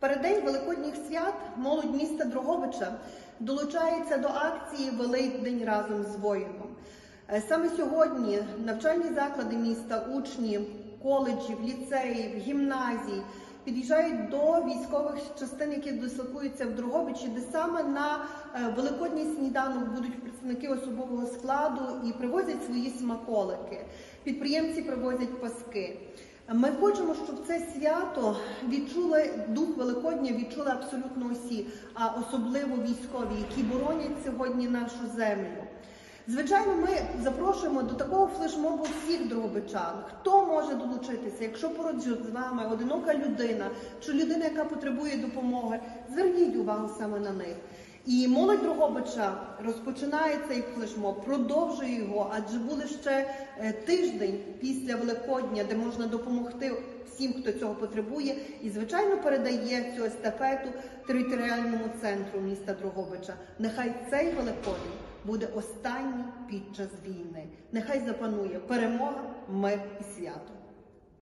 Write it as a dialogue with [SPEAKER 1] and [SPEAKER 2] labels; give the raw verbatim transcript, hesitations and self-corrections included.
[SPEAKER 1] переддень Великодніх свят молодь міста Дрогобича долучається до акції «Великдень разом з воїном». Саме сьогодні навчальні заклади міста, учні коледжів, ліцеїв, гімназій під'їжджають до військових частин, які дислокуються в Дрогобичі, де саме на великодній сніданок будуть представники особового складу і привозять свої смаколики. Підприємці привозять паски. Ми хочемо, щоб це свято відчули, дух Великодня відчули абсолютно усі, а особливо військові, які боронять сьогодні нашу землю. Звичайно, ми запрошуємо до такого флешмобу всіх дрогобичан. Хто може долучитися? Якщо поруч з вами одинока людина, чи людина, яка потребує допомоги, зверніть увагу саме на них. І молодь Дрогобича розпочинає цей флешмоб, продовжує його, адже буде ще тиждень після Великодня, де можна допомогти всім, хто цього потребує, і, звичайно, передає цю естафету територіальному центру міста Дрогобича. Нехай цей Великодень буде останній під час війни. Нехай запанує перемога, мир і свято.